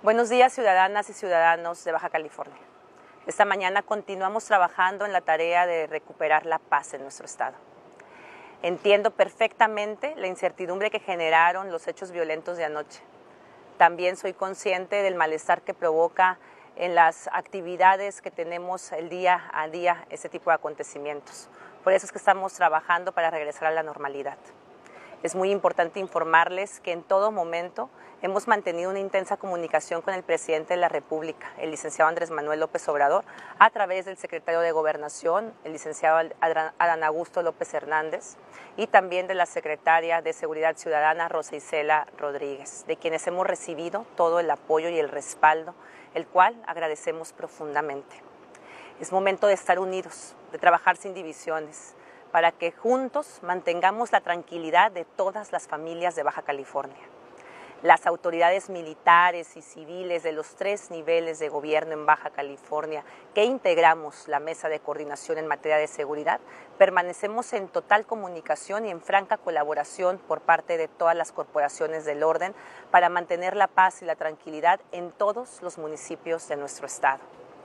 Buenos días, ciudadanas y ciudadanos de Baja California. Esta mañana continuamos trabajando en la tarea de recuperar la paz en nuestro estado. Entiendo perfectamente la incertidumbre que generaron los hechos violentos de anoche. También soy consciente del malestar que provoca en las actividades que tenemos el día a día este tipo de acontecimientos. Por eso es que estamos trabajando para regresar a la normalidad. Es muy importante informarles que en todo momento hemos mantenido una intensa comunicación con el presidente de la República, el licenciado Andrés Manuel López Obrador, a través del secretario de Gobernación, el licenciado Adán Augusto López Hernández, y también de la secretaria de Seguridad Ciudadana, Rosa Isela Rodríguez, de quienes hemos recibido todo el apoyo y el respaldo, el cual agradecemos profundamente. Es momento de estar unidos, de trabajar sin divisiones, para que juntos mantengamos la tranquilidad de todas las familias de Baja California. Las autoridades militares y civiles de los 3 niveles de gobierno en Baja California, que integramos la Mesa de Coordinación en materia de seguridad, permanecemos en total comunicación y en franca colaboración por parte de todas las corporaciones del orden para mantener la paz y la tranquilidad en todos los municipios de nuestro estado.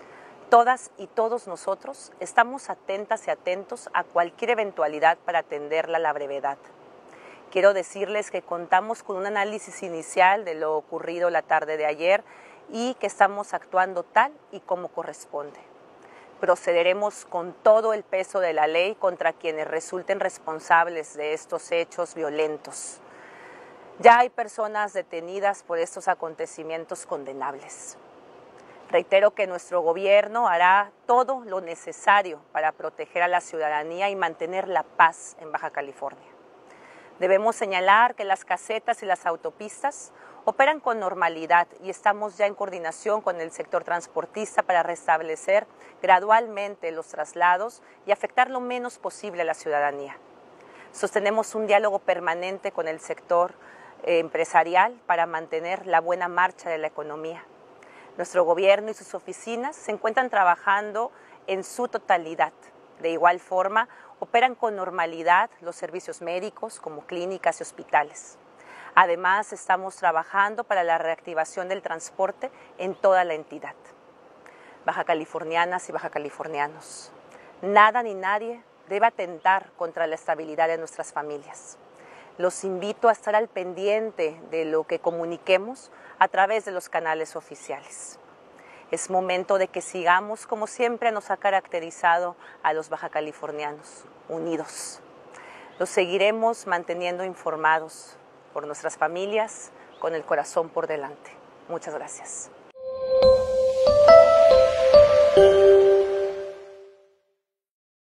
Todas y todos nosotros estamos atentas y atentos a cualquier eventualidad para atenderla a la brevedad. Quiero decirles que contamos con un análisis inicial de lo ocurrido la tarde de ayer y que estamos actuando tal y como corresponde. Procederemos con todo el peso de la ley contra quienes resulten responsables de estos hechos violentos. Ya hay personas detenidas por estos acontecimientos condenables. Reitero que nuestro gobierno hará todo lo necesario para proteger a la ciudadanía y mantener la paz en Baja California. Debemos señalar que las casetas y las autopistas operan con normalidad y estamos ya en coordinación con el sector transportista para restablecer gradualmente los traslados y afectar lo menos posible a la ciudadanía. Sostenemos un diálogo permanente con el sector empresarial para mantener la buena marcha de la economía. Nuestro gobierno y sus oficinas se encuentran trabajando en su totalidad. De igual forma, operan con normalidad los servicios médicos como clínicas y hospitales. Además, estamos trabajando para la reactivación del transporte en toda la entidad. Baja Californianas y baja californianos, nada ni nadie debe atentar contra la estabilidad de nuestras familias. Los invito a estar al pendiente de lo que comuniquemos a través de los canales oficiales. Es momento de que sigamos, como siempre nos ha caracterizado a los baja californianos, unidos. Los seguiremos manteniendo informados por nuestras familias, con el corazón por delante. Muchas gracias.